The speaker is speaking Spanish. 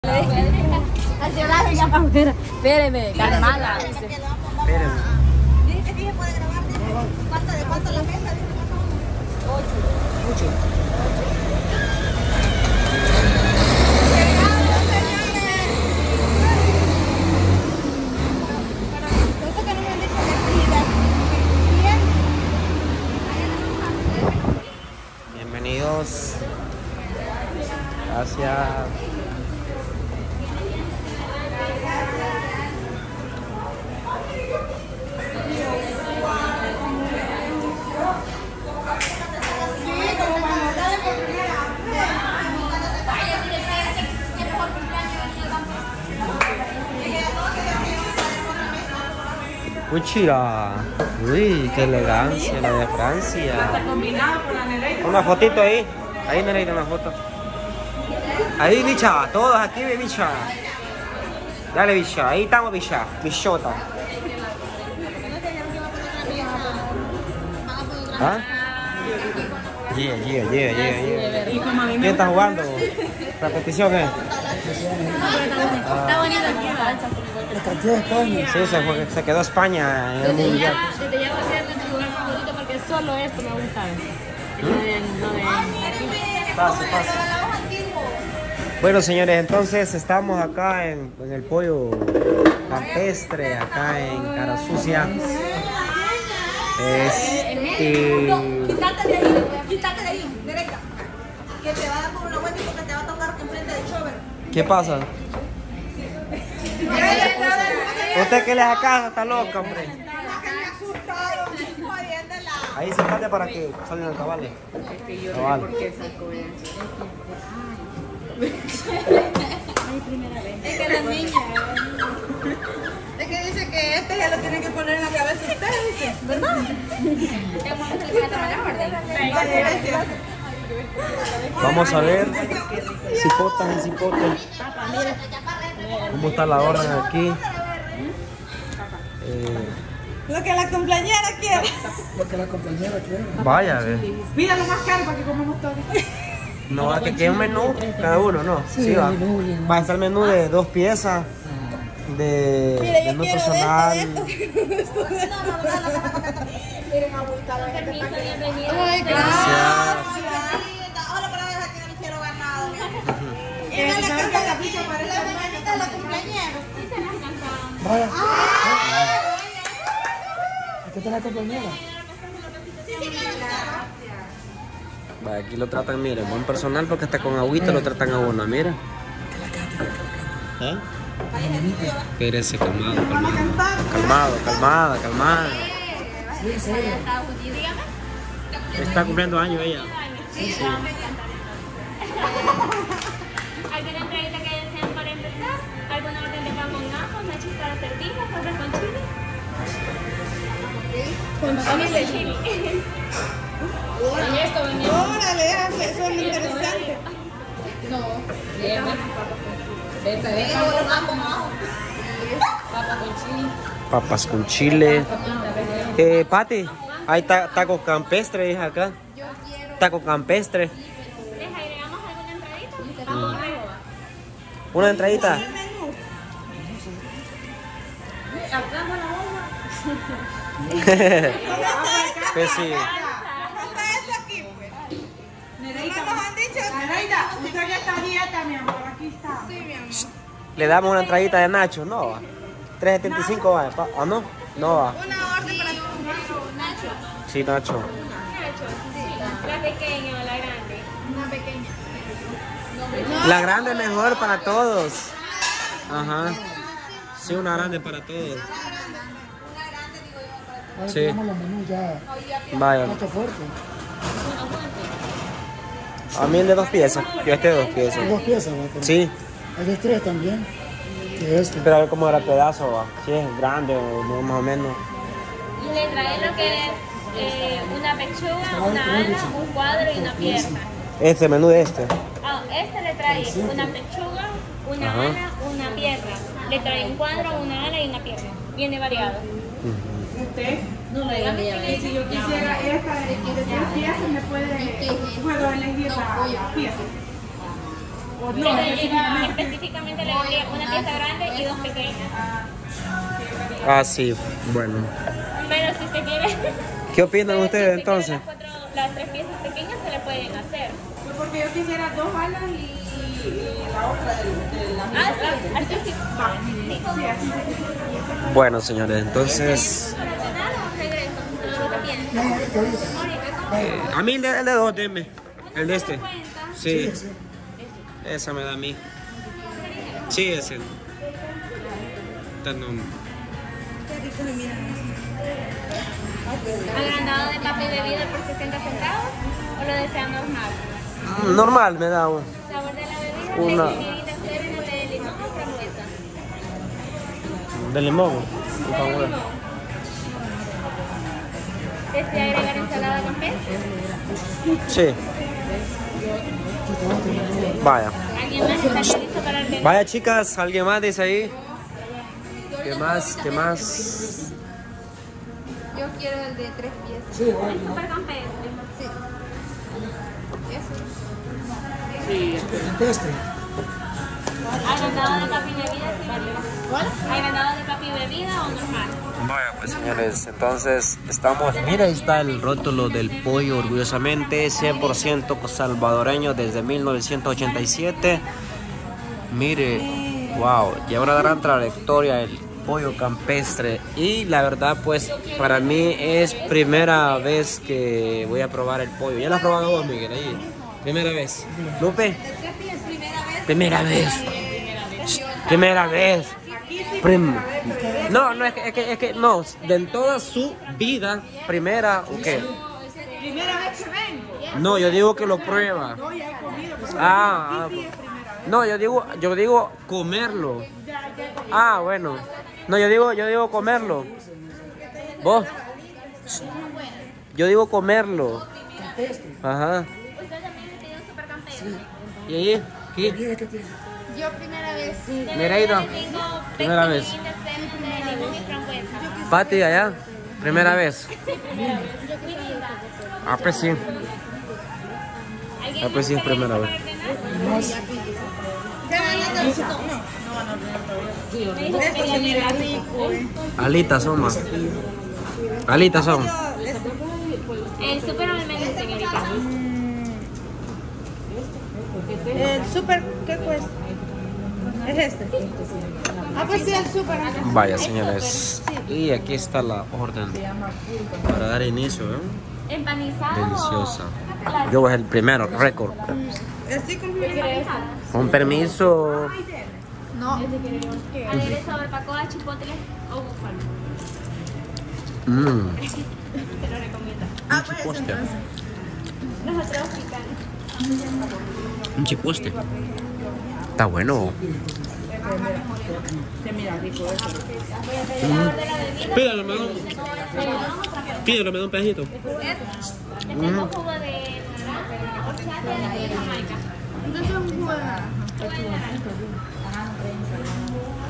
Así la venga para afuera. Espéreme, calmada. Espérenme. Dice que se puede grabar. ¿De cuánto la mesa? 8. Bienvenidos. Gracias. Puchira. Uy, qué elegancia la de Francia. Una fotito ahí. Ahí, Nereida, una foto. Ahí, bicha. Todos aquí, bicha. Dale, bicha. Ahí estamos, bicha. Bichota. ¿Ah? Yeah. ¿Quién está jugando? ¿Repetición qué? Está bonito aquí, La cantidad de España. Sí, se quedó España en el mundial. Te llevo a ser nuestro lugar favorito porque solo esto me gusta. No de aquí. Pase. Bueno, señores, entonces estamos acá en el pollo campestre, acá en Cara Sucia. Quítate de ahí, derecha. Que te va a dar por una vuelta y porque te va a tocar enfrente del chover. ¿Qué pasa? ¿Usted qué le hace casa? Está loca, hombre. Ahí sentate para que salgan al cabal. Es que la niña. Es que dice que este ya lo tienen que poner en la cabeza ustedes, dice, ¿verdad? Vamos a ver cipotas y cipotes. ¿Cómo está la orden aquí? Lo que la compañera quiere. Lo que la compañera quiere. Vaya, a ver. Pídalo más caro para que comamos todo. No, que quede un menú cada uno, ¿no? Sí, va. menú, bien. Va a estar el menú de 2 piezas. De menú personal. Miren, agüita. Permiso, bienvenido. Ay, Gracias. Ahora para dejar que no le quiero ganado. Y no le canta la picha para la mañanita de la compañera. Vaya. Aquí está la compañera. Va, aquí lo tratan, miren, buen personal porque hasta con agüita lo tratan a uno, mira. ¿Ah? Espérese, calmado. Sí, sí. Está cumpliendo años ella. ¿Alguna entradita que deseen para empezar? ¿Alguna orden de pan con ajos, nachos para servir, papas con chile? Con chile. Y esto venía. Órale, eso es interesante. Papas con chile. Pati, hay tacos campestres acá. Tacos campestres. ¿Les agregamos alguna entradita? Una entradita. Pues sí. Nereida, usted ya está dieta, mi amor, aquí está. Sí, mi amor. Le damos una entradita de nacho, no va. 3.75 va. ¿Ah, no? No va. Una orden para tu Nacho. Sí, nacho. Nacho, sí. ¿La pequeña o la grande? Una pequeña. La grande mejor para todos. Ajá. Sí, una grande para todos. Ahora Sí. tenemos los menús ya. Vaya. Plato fuerte. A mí el de 2 piezas. Yo este de 2 piezas. Hay 2 piezas, ¿va? Sí. Hay de 3 también. Que este. Pero a ver cómo era el pedazo, va. Si es grande o no, más o menos. Y le trae lo que es una pechuga, una ala, un cuadro y una pierna. Este menú de este. Este le trae una pechuga, una Ajá. ala, una pierna. Le trae un cuadro, una ala y una pierna. Viene variado. Usted. No me digan Si yo quisiera esta de 3 piezas, me puedo elegir la pieza. Pero específicamente le vendría una pieza grande y dos pequeñas. Ah, sí, bueno. Pero si usted quiere... ¿Qué opinan pero ustedes si usted quiere entonces? las 3 piezas pequeñas se le pueden hacer. Porque yo quisiera 2 alas y la otra de la Ah, sí, así sí. Sí, así se Bueno, señores, entonces... A mí el de 2, deme. El de este. Sí. Esa me da a mí. Sí, ese. Agrandado de papa y bebida por 60 centavos o lo desean normal. Normal me da un. Sabor de la bebida, Una. leche, término de limón o frambuesa. De limón. ¿Desea agregar ensalada con pez? Sí. Vaya. ¿Alguien más está listo para el menú? Vaya, chicas, ¿alguien más dice ahí? ¿Qué más? ¿Qué más? Yo quiero el de 3 piezas. Sí, igual. El super campestre. Campestre. ¿Agrandado de papa y bebida? ¿Agrandado de papa y bebida o normal? Vaya, pues señores, entonces estamos, mira, ahí está el rótulo del pollo, orgullosamente 100% salvadoreño desde 1987. Mire, wow, lleva una gran trayectoria el pollo campestre y la verdad pues para mí es primera vez que voy a probar el pollo. ¿Ya lo has probado vos, Miguel? Ahí, primera vez. Lupe, primera vez. Primera vez. No, es que no, de en toda su vida, primera, ¿o qué? Primera vez que vengo. No, yo digo que lo prueba. No, ya he comido. Ah, no, yo digo comerlo. Ah, bueno. No, yo digo comerlo. ¿Vos? Yo digo comerlo. Ajá. ¿Usted también le pidió un super campestre? ¿Y ahí? ¿Qué? Mira que tiene. Yo primera vez. Nereida. Primera vez. De limón y frambuesa. Pati, allá. Primera vez. Ah, pues sí. ¿Alguien Ah, pues sí, es primera vez. Esto se mira rico. Alitas son más. Alitas son. El super o el menú, señorita. El súper, ¿qué cuesta? Es este. Ah, pues sí, el súper. Vaya, señores. Y aquí está la orden para dar inicio, ¿eh? Empanizado. Deliciosa. Yo es el primero, récord. Así con Con permiso. No. Aderezo, barbacoa, chipotle o búfalo. Te lo recomiendo. Ah, pues Chiposte. Nosotros pican. Un chiposte. Está bueno. se mira rico eso. Pídalo, me da un pedacito. Tenemos jugo de naranja, horchata y jamaica. Entonces un jugo de Jugo de naranja.